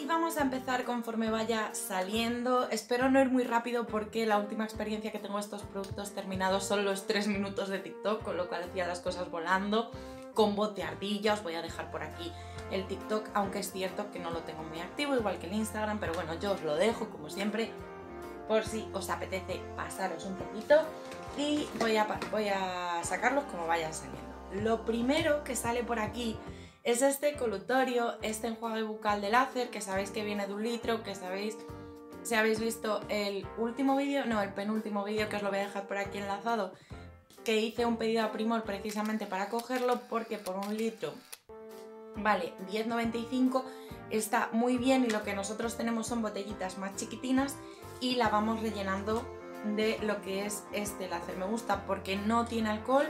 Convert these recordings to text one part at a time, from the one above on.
Y vamos a empezar conforme vaya saliendo. Espero no ir muy rápido porque la última experiencia que tengo de estos productos terminados son los 3 minutos de TikTok, con lo cual hacía las cosas volando, con voz de ardilla. Os voy a dejar por aquí el TikTok, aunque es cierto que no lo tengo muy activo, igual que el Instagram, pero bueno, yo os lo dejo como siempre, por si os apetece pasaros un poquito, y voy a sacarlos como vayan saliendo. Lo primero que sale por aquí es este colutorio, este enjuague bucal de láser, que sabéis que viene de 1 litro, que sabéis, si habéis visto el último vídeo, no, el penúltimo vídeo, que os lo voy a dejar por aquí enlazado, que hice un pedido a Primor precisamente para cogerlo, porque por 1 litro vale 10,95, está muy bien, y lo que nosotros tenemos son botellitas más chiquitinas y la vamos rellenando de lo que es este láser. Me gusta porque no tiene alcohol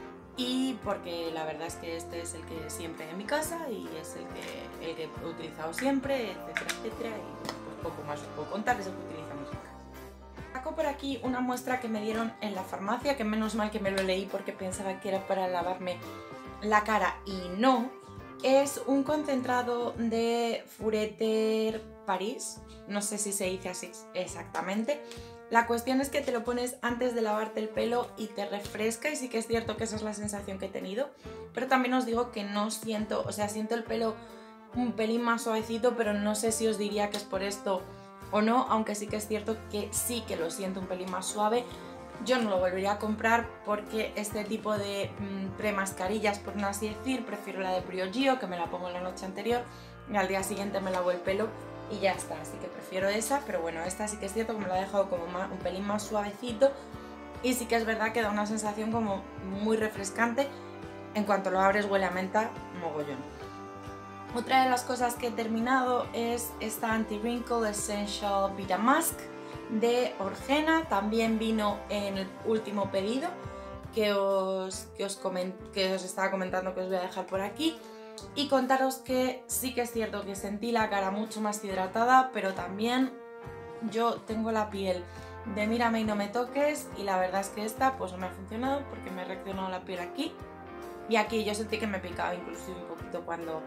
y porque la verdad es que este es el que siempre hay en mi casa y es el que he utilizado siempre, etcétera, etcétera, y pues poco más os puedo contar, es el que utilizamos en casa. Saco por aquí una muestra que me dieron en la farmacia, que menos mal que me lo leí porque pensaba que era para lavarme la cara y no. Es un concentrado de Fureter Paris, no sé si se dice así exactamente. La cuestión es que te lo pones antes de lavarte el pelo y te refresca, y sí que es cierto que esa es la sensación que he tenido, pero también os digo que no siento, o sea, siento el pelo un pelín más suavecito, pero no sé si os diría que es por esto o no, aunque sí que es cierto que sí que lo siento un pelín más suave. Yo no lo volvería a comprar porque este tipo de premascarillas, por no así decir, prefiero la de Briogeo, que me la pongo la noche anterior y al día siguiente me lavo el pelo y ya está, así que prefiero esa, pero bueno, esta sí que es cierto que me la ha dejado como un pelín más suavecito, y sí que es verdad que da una sensación como muy refrescante. En cuanto lo abres huele a menta mogollón. Otra de las cosas que he terminado es esta Anti-Wrinkle Essential Vita Mask de Orgena, también vino en el último pedido que os estaba comentando, que os voy a dejar por aquí. Y contaros que sí que es cierto que sentí la cara mucho más hidratada, pero también yo tengo la piel de mírame y no me toques, y la verdad es que esta pues no me ha funcionado porque me ha reaccionado la piel aquí y aquí. Yo sentí que me picaba inclusive un poquito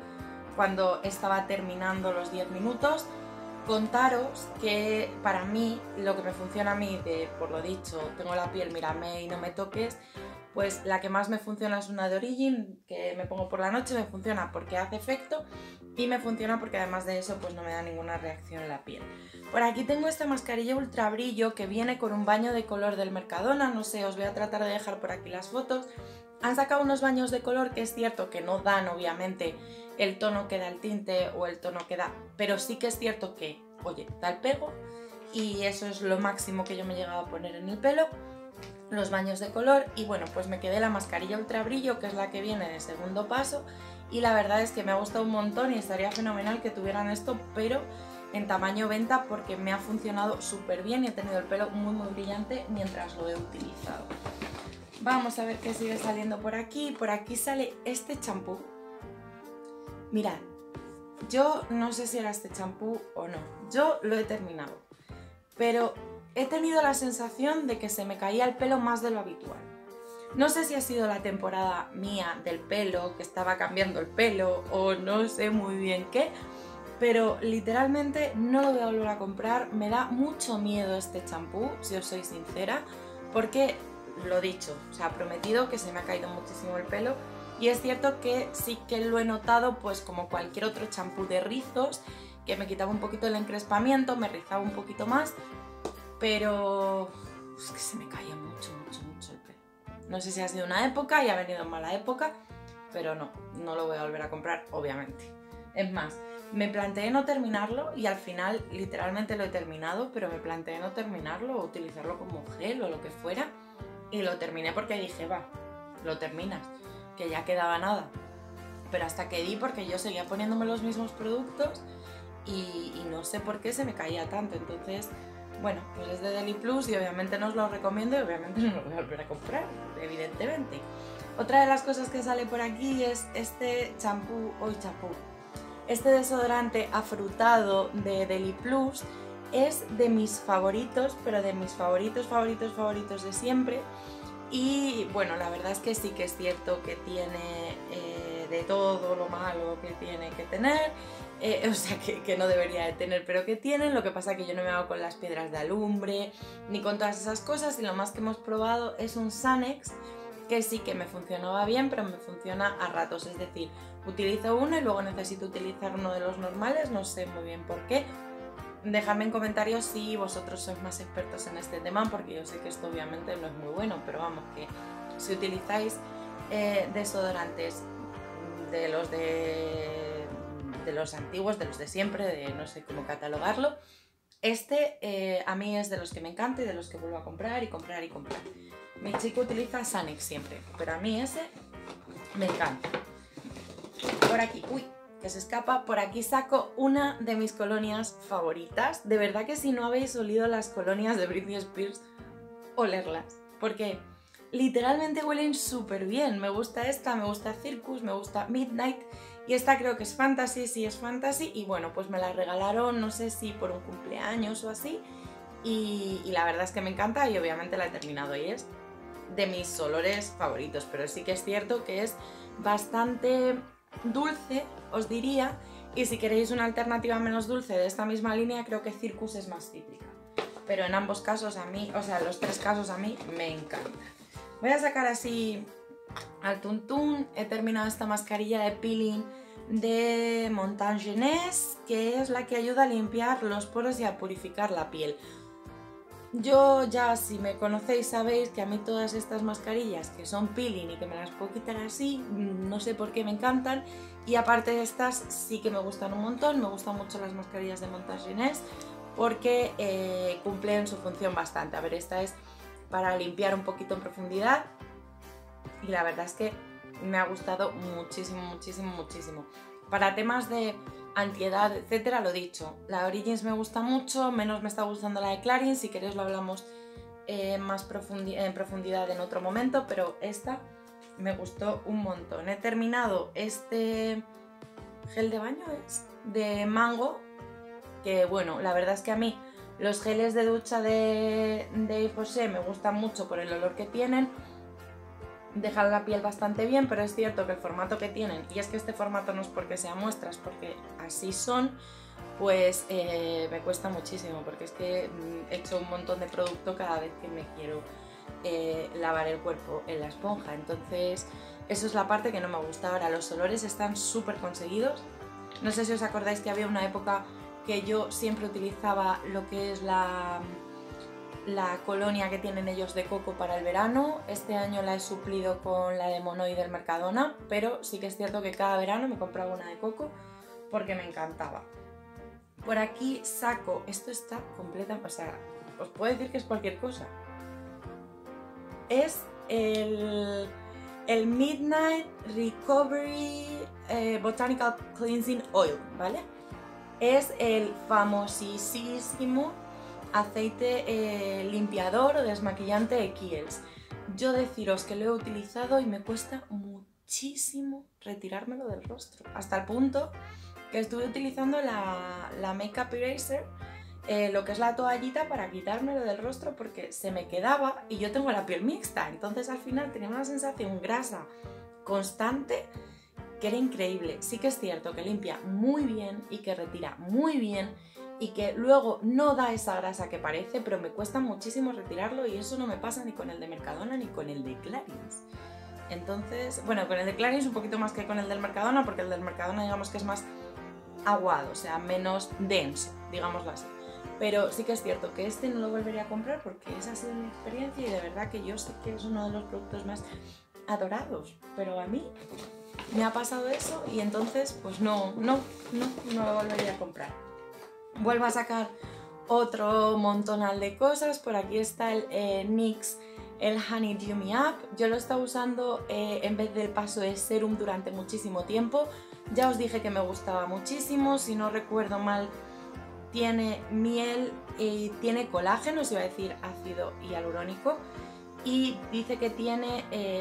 cuando estaba terminando los 10 minutos. Contaros que para mí, lo que me funciona a mí, por lo dicho, tengo la piel mírame y no me toques, pues la que más me funciona es una de Origin, que me pongo por la noche. Me funciona porque hace efecto y me funciona porque además de eso pues no me da ninguna reacción en la piel. Por aquí tengo esta mascarilla ultra brillo que viene con un baño de color del Mercadona, no sé, os voy a tratar de dejar por aquí las fotos. Han sacado unos baños de color que es cierto que no dan obviamente el tono que da el tinte o el tono que da, pero sí que es cierto que, oye, da el pego, y eso es lo máximo que yo me he llegado a poner en el pelo, los baños de color. Y bueno, pues me quedé la mascarilla ultra brillo, que es la que viene de segundo paso, y la verdad es que me ha gustado un montón y estaría fenomenal que tuvieran esto, pero en tamaño venta, porque me ha funcionado súper bien y he tenido el pelo muy muy brillante mientras lo he utilizado. Vamos a ver qué sigue saliendo por aquí. Por aquí sale este champú. Mirad, yo no sé si era este champú o no, yo lo he terminado, pero he tenido la sensación de que se me caía el pelo más de lo habitual. No sé si ha sido la temporada mía del pelo, que estaba cambiando el pelo, o no sé muy bien qué, pero literalmente no lo voy a volver a comprar. Me da mucho miedo este champú, si os soy sincera, porque lo dicho, o sea, prometido que se me ha caído muchísimo el pelo. Y es cierto que sí que lo he notado, pues como cualquier otro champú de rizos, que me quitaba un poquito el encrespamiento, me rizaba un poquito más, pero es que se me caía mucho el pelo. No sé si ha sido una época y ha venido en mala época, pero no lo voy a volver a comprar, obviamente. Es más, me planteé no terminarlo y al final literalmente lo he terminado, pero me planteé no terminarlo o utilizarlo como gel o lo que fuera, y lo terminé porque dije, va, lo terminas, que ya quedaba nada. Pero hasta que di, porque yo seguía poniéndome los mismos productos y no sé por qué se me caía tanto. Entonces, bueno, pues es de Deli Plus y obviamente no os lo recomiendo y obviamente no lo voy a volver a comprar, evidentemente. Otra de las cosas que sale por aquí es este este desodorante afrutado de Deli Plus. Es de mis favoritos, pero de mis favoritos de siempre. Y bueno, la verdad es que sí que es cierto que tiene de todo lo malo que tiene que tener, o sea, que no debería de tener, pero que tienen. Lo que pasa es que yo no me hago con las piedras de alumbre ni con todas esas cosas, y lo más que hemos probado es un Sanex, que sí que me funcionaba bien, pero me funciona a ratos, es decir, utilizo uno y luego necesito utilizar uno de los normales, no sé muy bien por qué. Dejadme en comentarios si vosotros sois más expertos en este tema, porque yo sé que esto obviamente no es muy bueno, pero vamos, que si utilizáis desodorantes de los antiguos, de los de siempre, de no sé cómo catalogarlo, este a mí es de los que me encanta y de los que vuelvo a comprar y comprar y comprar. Mi chico utiliza Sanex siempre, pero a mí ese me encanta. Por aquí, uy, que se escapa, por aquí saco una de mis colonias favoritas. De verdad que si no habéis olido las colonias de Britney Spears, olerlas, porque literalmente huelen súper bien. Me gusta esta, me gusta Circus, me gusta Midnight, y esta creo que es Fantasy, sí es Fantasy, y bueno, pues me la regalaron, no sé si por un cumpleaños o así, y la verdad es que me encanta y obviamente la he terminado y es de mis olores favoritos, pero sí que es cierto que es bastante dulce, os diría, y si queréis una alternativa menos dulce de esta misma línea, creo que Circus es más cítrica. Pero en ambos casos a mí, o sea, los tres casos a mí me encantan. Voy a sacar así al tuntún. He terminado esta mascarilla de peeling de Montagne-Jeunesse, que es la que ayuda a limpiar los poros y a purificar la piel. Yo ya, si me conocéis, sabéis que a mí todas estas mascarillas que son peeling y que me las puedo quitar así, no sé por qué me encantan. Y aparte de estas, sí que me gustan un montón. Me gustan mucho las mascarillas de Montagne-Jeunesse porque cumplen su función bastante. A ver, esta es para limpiar un poquito en profundidad y la verdad es que me ha gustado muchísimo, muchísimo, muchísimo. Para temas de antiedad, etcétera, lo dicho, la Origins me gusta mucho, menos me está gustando la de Clarins. Si queréis lo hablamos más en profundidad en otro momento, pero esta me gustó un montón. He terminado este gel de baño, es de mango, que bueno, la verdad es que a mí los geles de ducha de Yves Rocher me gustan mucho por el olor que tienen. Dejan la piel bastante bien, pero es cierto que el formato que tienen, y es que este formato no es porque sea muestras, porque así son, pues me cuesta muchísimo, porque es que echo un montón de producto cada vez que me quiero lavar el cuerpo en la esponja. Entonces eso es la parte que no me gusta. Ahora, los olores están súper conseguidos. No sé si os acordáis que había una época que yo siempre utilizaba lo que es la colonia que tienen ellos de coco para el verano. Este año la he suplido con la de Monoi del Mercadona, pero sí que es cierto que cada verano me compraba una de coco porque me encantaba. Por aquí saco, esto está completa, o sea, os puedo decir que es cualquier cosa. Es el Midnight Recovery Botanical Cleansing Oil, ¿vale? Es el famosísimo aceite limpiador o desmaquillante de Kiehl's. Yo deciros que lo he utilizado y me cuesta muchísimo retirármelo del rostro, hasta el punto que estuve utilizando la Makeup Eraser, lo que es la toallita, para quitármelo del rostro porque se me quedaba, y yo tengo la piel mixta, entonces al final tenía una sensación grasa constante que era increíble. Sí que es cierto que limpia muy bien y que retira muy bien y que luego no da esa grasa que parece, pero me cuesta muchísimo retirarlo, y eso no me pasa ni con el de Mercadona ni con el de Clarins. Entonces, bueno, con el de Clarins un poquito más que con el del Mercadona, porque el del Mercadona digamos que es más aguado, o sea, menos denso, digámoslo así. Pero sí que es cierto que este no lo volvería a comprar porque esa ha sido mi experiencia, y de verdad que yo sé que es uno de los productos más adorados, pero a mí me ha pasado eso y entonces pues no lo volvería a comprar. Vuelvo a sacar otro montonal de cosas. Por aquí está el NYX, el Honey Dew Me Up. Yo lo he estado usando en vez del paso de serum durante muchísimo tiempo. Ya os dije que me gustaba muchísimo, si no recuerdo mal tiene miel y tiene colágeno, os iba a decir ácido hialurónico, y dice que tiene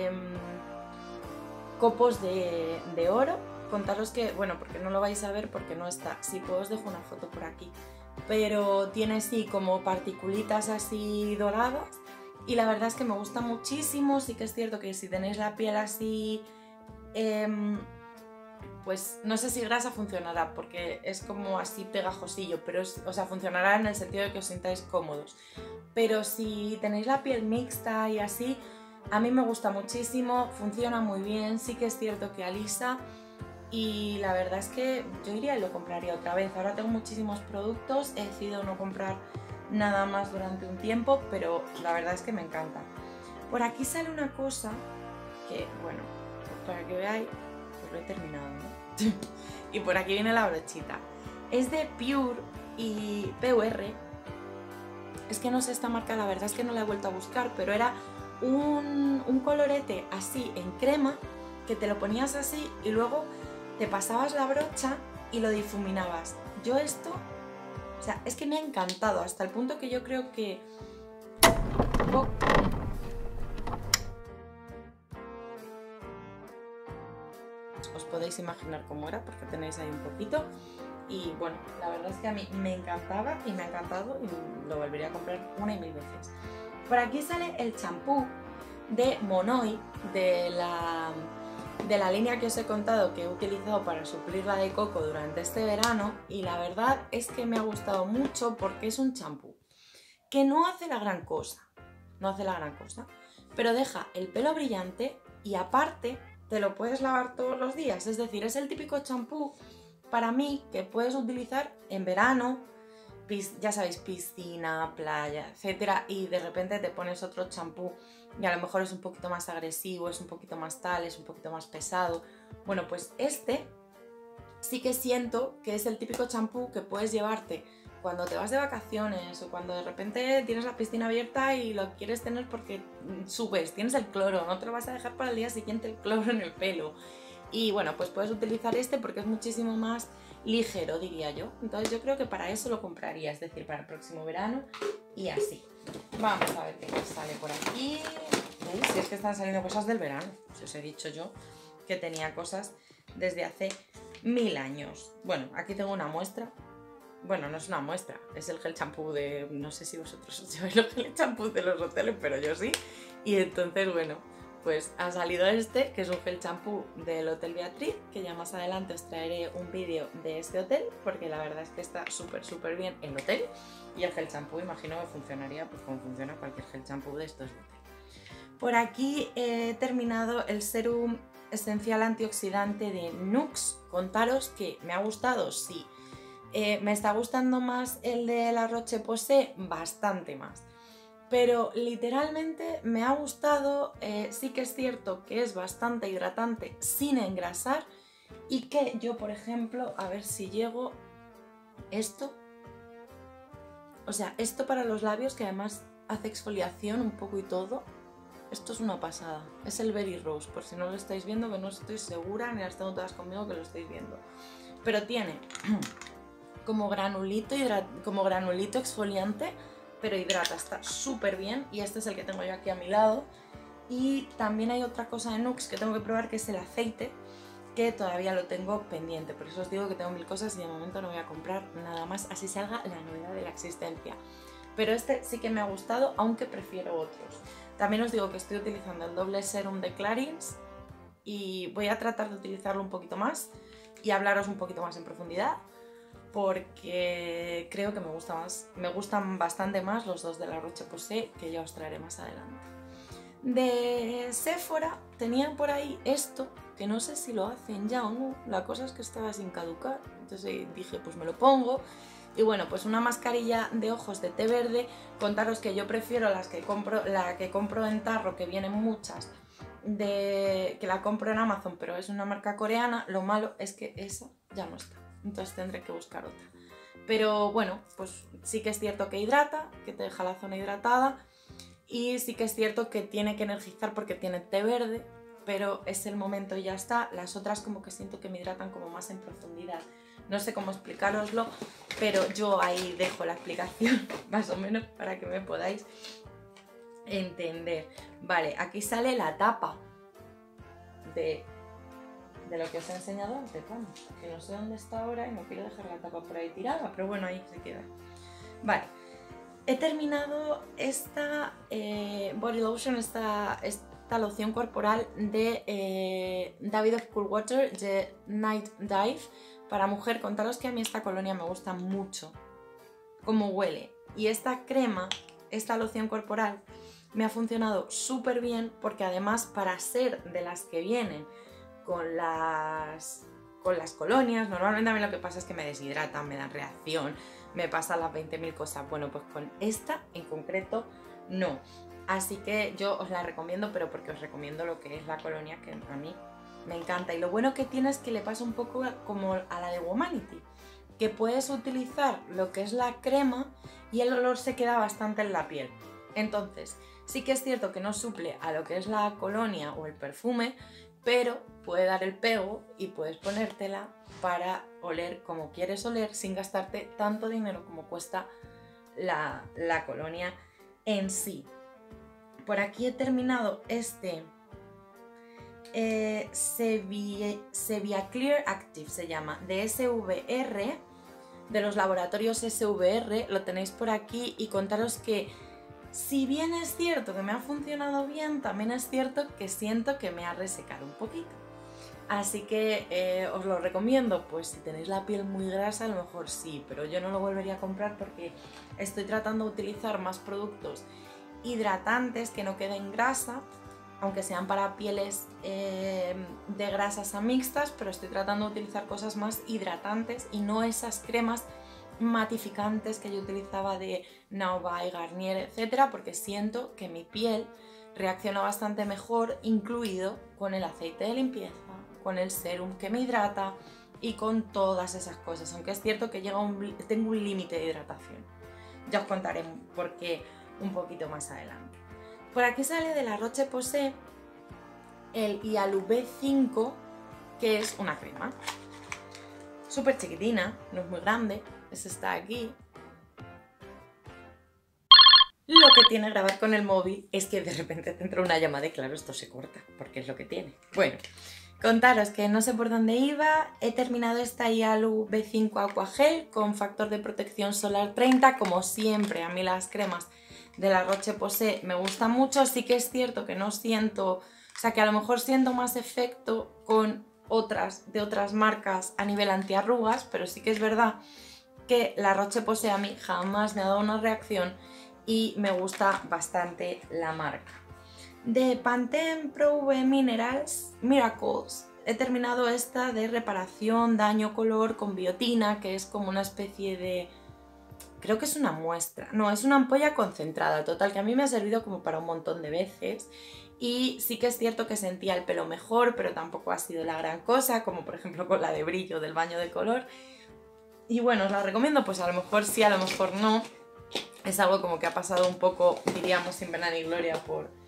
copos de oro. Contaros que, bueno, porque no lo vais a ver porque no está, si puedo os dejo una foto por aquí, pero tiene sí como particulitas así doradas, y la verdad es que me gusta muchísimo. Sí que es cierto que si tenéis la piel así pues no sé si grasa funcionará porque es como así pegajosillo, pero o sea, funcionará en el sentido de que os sintáis cómodos. Pero si tenéis la piel mixta y así, a mí me gusta muchísimo, funciona muy bien, sí que es cierto que alisa y la verdad es que yo iría y lo compraría otra vez. Ahora tengo muchísimos productos, he decidido no comprar nada más durante un tiempo, pero la verdad es que me encanta. Por aquí sale una cosa que, bueno, pues para que veáis, pues lo he terminado, ¿no? Y por aquí viene la brochita. Es de Pure y PUR. Es que no sé esta marca, la verdad es que no la he vuelto a buscar, pero era un colorete así en crema que te lo ponías así y luego te pasabas la brocha y lo difuminabas. Yo esto, o sea, es que me ha encantado hasta el punto que yo creo que... Os podéis imaginar cómo era porque tenéis ahí un poquito. Y bueno, la verdad es que a mí me encantaba y me ha encantado y lo volvería a comprar una y mil veces. Por aquí sale el champú de Monoi, de la línea que os he contado que he utilizado para suplir la de coco durante este verano, y la verdad es que me ha gustado mucho porque es un champú que no hace la gran cosa, pero deja el pelo brillante y aparte te lo puedes lavar todos los días, es decir, es el típico champú para mí que puedes utilizar en verano, ya sabéis, piscina, playa, etcétera, y de repente te pones otro champú y a lo mejor es un poquito más agresivo, es un poquito más tal, es un poquito más pesado. Bueno, pues este sí que siento que es el típico champú que puedes llevarte cuando te vas de vacaciones o cuando de repente tienes la piscina abierta y lo quieres tener porque subes, tienes el cloro, no te lo vas a dejar para el día siguiente el cloro en el pelo. Y bueno, pues puedes utilizar este porque es muchísimo más ligero, diría yo. Entonces yo creo que para eso lo compraría, es decir, para el próximo verano y así. Vamos a ver qué más sale por aquí. Si es que están saliendo cosas del verano. Si os he dicho yo que tenía cosas desde hace 1000 años. Bueno, aquí tengo una muestra. Bueno, no es una muestra, es el gel champú de... No sé si vosotros os lleváis los gel champús de los hoteles, pero yo sí. Y entonces, bueno, pues ha salido este, que es un gel champú del Hotel Beatriz, que ya más adelante os traeré un vídeo de este hotel, porque la verdad es que está súper bien el hotel. Y el gel champú imagino que funcionaría pues como funciona cualquier gel champú de estos de hotel. Por aquí he terminado el serum esencial antioxidante de Nux. Contaros que me ha gustado, sí. Me está gustando más el de la Roche-Posay, bastante más. Pero literalmente me ha gustado, sí que es cierto que es bastante hidratante sin engrasar y que yo, por ejemplo, a ver si llego, esto, o sea, esto para los labios que además hace exfoliación un poco y todo, esto es una pasada, es el Berry Rose, por si no lo estáis viendo, que no estoy segura, ni las tengo todas conmigo que lo estáis viendo, pero tiene como granulito exfoliante, pero hidrata, está súper bien y este es el que tengo yo aquí a mi lado. Y también hay otra cosa de Nux que tengo que probar, que es el aceite, que todavía lo tengo pendiente, por eso os digo que tengo 1000 cosas y de momento no voy a comprar nada más, así salga la novedad de la existencia. Pero este sí que me ha gustado, aunque prefiero otros. También os digo que estoy utilizando el doble serum de Clarins y voy a tratar de utilizarlo un poquito más y hablaros un poquito más en profundidad, porque creo que me gustan bastante más los dos de la Roche-Posay, que ya os traeré más adelante. De Sephora tenían por ahí esto, que no sé si lo hacen ya o no, la cosa es que estaba sin caducar, entonces dije pues me lo pongo. Y bueno, pues una mascarilla de ojos de té verde. Contaros que yo prefiero la que compro en tarro, que vienen muchas, que la compro en Amazon, pero es una marca coreana. Lo malo es que esa ya no está, entonces tendré que buscar otra. Pero bueno, pues sí que es cierto que hidrata, que te deja la zona hidratada, y sí que es cierto que tiene que energizar porque tiene té verde, pero es el momento y ya está. Las otras como que siento que me hidratan como más en profundidad. No sé cómo explicaroslo, pero yo ahí dejo la explicación más o menos para que me podáis entender. Vale, aquí sale la tapa de lo que os he enseñado antes, vamos, que no sé dónde está ahora y no quiero dejar la tapa por ahí tirada, pero bueno, ahí se queda. Vale, he terminado esta body lotion, esta loción corporal de David of Coolwater de Night Dive para mujer. Contaros que a mí esta colonia me gusta mucho cómo huele, y esta crema, esta loción corporal me ha funcionado súper bien, porque además, para ser de las que vienen con las colonias, normalmente a mí lo que pasa es que me deshidratan, me dan reacción, me pasan las 20.000 cosas. Bueno, pues con esta en concreto no. Así que yo os la recomiendo, pero porque os recomiendo lo que es la colonia, que a mí me encanta. Y lo bueno que tiene es que le pasa un poco como a la de Womanity, que puedes utilizar lo que es la crema y el olor se queda bastante en la piel. Entonces, sí que es cierto que no suple a lo que es la colonia o el perfume, pero puede dar el pego y puedes ponértela para oler como quieres oler sin gastarte tanto dinero como cuesta la colonia en sí. Por aquí he terminado este Sevilla Clear Active, se llama, de SVR, de los laboratorios SVR, lo tenéis por aquí. Y contaros que, si bien es cierto que me ha funcionado bien, también es cierto que siento que me ha resecado un poquito. Así que os lo recomiendo, pues si tenéis la piel muy grasa a lo mejor sí, pero yo no lo volvería a comprar porque estoy tratando de utilizar más productos hidratantes que no queden grasa, aunque sean para pieles de grasas a mixtas, pero estoy tratando de utilizar cosas más hidratantes y no esas cremas matificantes que yo utilizaba de Naubai, Garnier, etcétera, porque siento que mi piel reacciona bastante mejor, incluido con el aceite de limpieza, con el serum que me hidrata y con todas esas cosas, aunque es cierto que tengo un límite de hidratación. Ya os contaré por qué un poquito más adelante. Por aquí sale de la Roche-Posay el Yalu B5, que es una crema súper chiquitina, no es muy grande, está aquí. Lo que tiene grabar con el móvil es que de repente te entra una llamada y claro, esto se corta, porque es lo que tiene. Bueno, contaros que no sé por dónde iba. He terminado esta Yalu B5 Aqua Gel con factor de protección solar 30. Como siempre, a mí las cremas de la Roche-Posay me gustan mucho. Sí que es cierto que no siento, o sea, que a lo mejor siento más efecto con de otras marcas a nivel antiarrugas, pero sí que es verdad que la Roche-Posay a mí jamás me ha dado una reacción y me gusta bastante la marca. De Pantene Pro V Minerals Miracles he terminado esta de reparación daño color con biotina, que es como una especie de, creo que es una muestra, no, es una ampolla concentrada. Total, que a mí me ha servido como para un montón de veces. Y sí que es cierto que sentía el pelo mejor, pero tampoco ha sido la gran cosa, como por ejemplo con la de brillo del baño de color. Y bueno, os la recomiendo, pues a lo mejor sí, a lo mejor no. Es algo como que ha pasado un poco, diríamos, sin pena ni gloria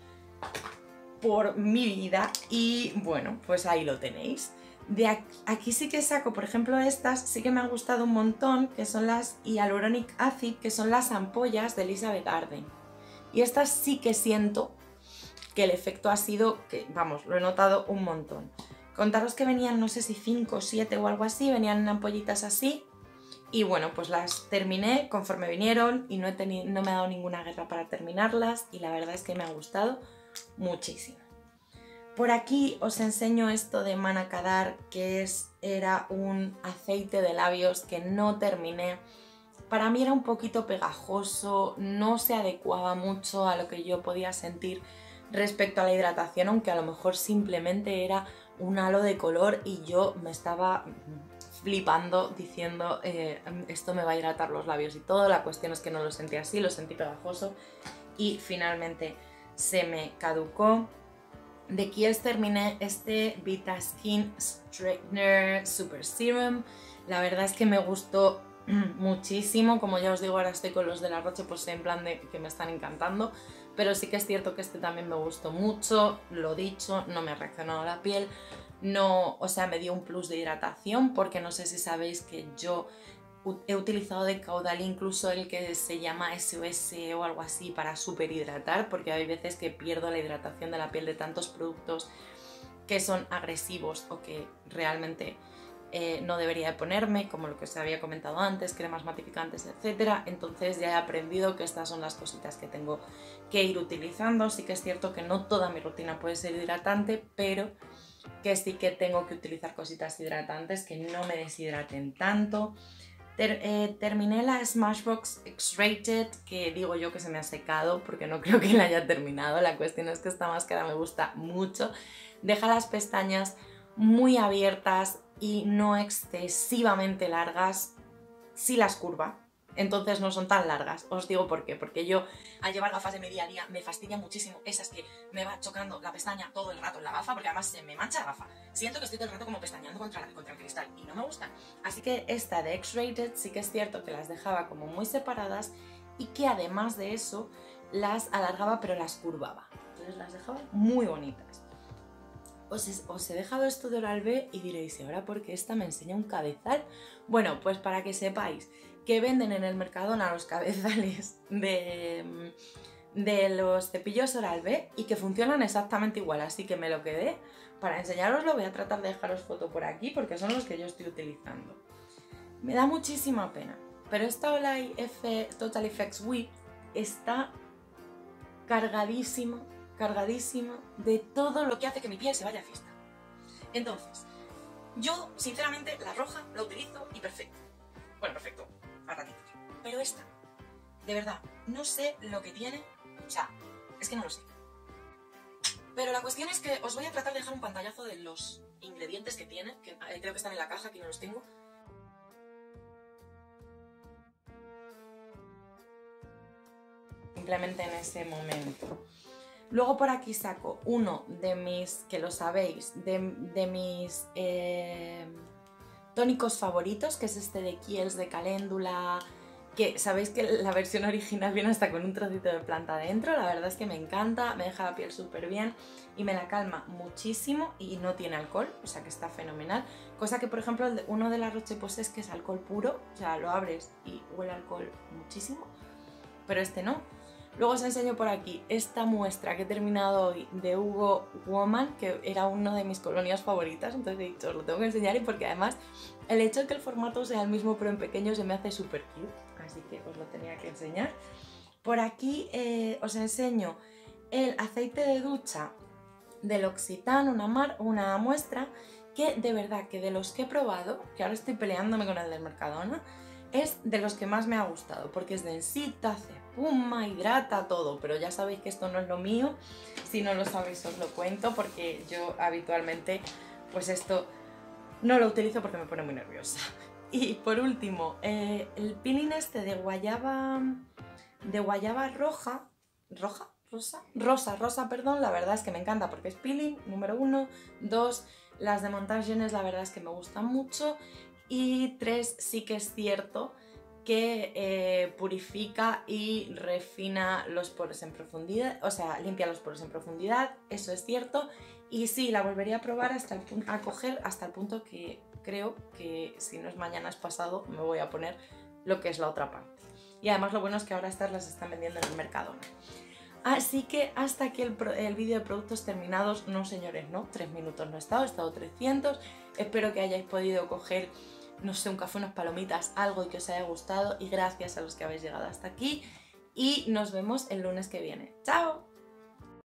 por mi vida. Y bueno, pues ahí lo tenéis. Aquí sí que saco, por ejemplo, estas sí que me han gustado un montón, que son las Hyaluronic Acid, que son las ampollas de Elizabeth Arden. Y estas sí que siento que el efecto ha sido que, vamos, lo he notado un montón. Contaros que venían, no sé si 5 o 7 o algo así, venían en ampollitas así. Y bueno, pues las terminé conforme vinieron y no me ha dado ninguna guerra para terminarlas y la verdad es que me ha gustado muchísimo. Por aquí os enseño esto de Manakadar, que era un aceite de labios que no terminé. Para mí era un poquito pegajoso, no se adecuaba mucho a lo que yo podía sentir respecto a la hidratación, aunque a lo mejor simplemente era un halo de color y yo me estaba flipando diciendo esto me va a hidratar los labios y todo. La cuestión es que no lo sentí así, lo sentí pegajoso y finalmente se me caducó. De Kiehl's terminé este Vitaskin Straightener Super Serum. La verdad es que me gustó muchísimo. Como ya os digo, ahora estoy con los de la Roche-Posay en plan de que me están encantando, pero sí que es cierto que este también me gustó mucho. Lo dicho, no me ha reaccionado la piel, no, o sea, me dio un plus de hidratación, porque no sé si sabéis que yo he utilizado de caudal incluso el que se llama SOS o algo así para super hidratar, porque hay veces que pierdo la hidratación de la piel de tantos productos que son agresivos o que realmente no debería de ponerme, como lo que os había comentado antes, cremas matificantes, etc. Entonces ya he aprendido que estas son las cositas que tengo que ir utilizando. Sí que es cierto que no toda mi rutina puede ser hidratante, pero que sí que tengo que utilizar cositas hidratantes que no me deshidraten tanto. Terminé la Smashbox X-Rated, que digo yo que se me ha secado porque no creo que la haya terminado. La cuestión es que esta máscara me gusta mucho. Deja las pestañas muy abiertas y no excesivamente largas, sí las curva, entonces no son tan largas. Os digo por qué, porque yo al llevar gafas de mi día a día me fastidia muchísimo esas que me va chocando la pestaña todo el rato en la gafa, porque además se me mancha la gafa. Siento que estoy todo el rato como pestañeando contra el cristal y no me gustan. Así que esta de X-Rated sí que es cierto que las dejaba como muy separadas y que además de eso las alargaba pero las curvaba. Entonces las dejaba muy bonitas. Os he dejado esto de Oral-B y diréis, ¿y ahora por qué esta me enseña un cabezal? Bueno, pues para que sepáis que venden en el Mercadona los cabezales de los cepillos Oral-B y que funcionan exactamente igual, así que me lo quedé para enseñaroslo. Voy a tratar de dejaros foto por aquí porque son los que yo estoy utilizando. Me da muchísima pena, pero esta Olay F Total Effects Whip está cargadísima de todo lo que hace que mi piel se vaya a fiesta. Entonces, yo sinceramente la roja la utilizo y perfecto. Bueno, perfecto, a ratitos. Pero esta, de verdad, no sé lo que tiene, o sea, es que no lo sé. Pero la cuestión es que os voy a tratar de dejar un pantallazo de los ingredientes que tiene, que creo que están en la caja, aquí no los tengo. Simplemente en ese momento. Luego por aquí saco uno de mis, que lo sabéis, de mis tónicos favoritos, que es este de Kiehl's de caléndula, que sabéis que la versión original viene hasta con un trocito de planta dentro. La verdad es que me encanta, me deja la piel súper bien y me la calma muchísimo y no tiene alcohol, o sea que está fenomenal. Cosa que por ejemplo uno de la Roche-Posay es que es alcohol puro, o sea lo abres y huele a alcohol muchísimo, pero este no. Luego os enseño por aquí esta muestra que he terminado hoy de Hugo Woman, que era una de mis colonias favoritas, entonces he dicho, os lo tengo que enseñar, y porque además el hecho de que el formato sea el mismo pero en pequeño se me hace súper cute, así que os lo tenía que enseñar. Por aquí os enseño el aceite de ducha del L'Occitane, una muestra que de verdad que de los que he probado, que ahora estoy peleándome con el del Mercadona, es de los que más me ha gustado, porque es densita, hace espuma, hidrata, todo, pero ya sabéis que esto no es lo mío. Si no lo sabéis os lo cuento, porque yo habitualmente pues esto no lo utilizo porque me pone muy nerviosa. Y por último, el peeling este de guayaba rosa, perdón, la verdad es que me encanta porque es peeling, número 1, 2, las de Montage Jeans la verdad es que me gustan mucho, y 3, sí que es cierto que purifica y refina los poros en profundidad, o sea, limpia los poros en profundidad, eso es cierto, y sí, la volvería a probar a coger hasta el punto que creo que si no es mañana es pasado me voy a poner lo que es la otra parte. Y además lo bueno es que ahora estas las están vendiendo en el Mercadona. Así que hasta aquí el vídeo de productos terminados. No señores, no, 3 minutos no he estado 300. Espero que hayáis podido coger, no sé, un café, unas palomitas, algo, y que os haya gustado, y gracias a los que habéis llegado hasta aquí, y nos vemos el lunes que viene. ¡Chao!